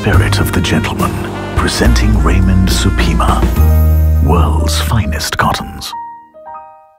spirit of the gentleman, presenting Raymond Supima, world's finest cottons.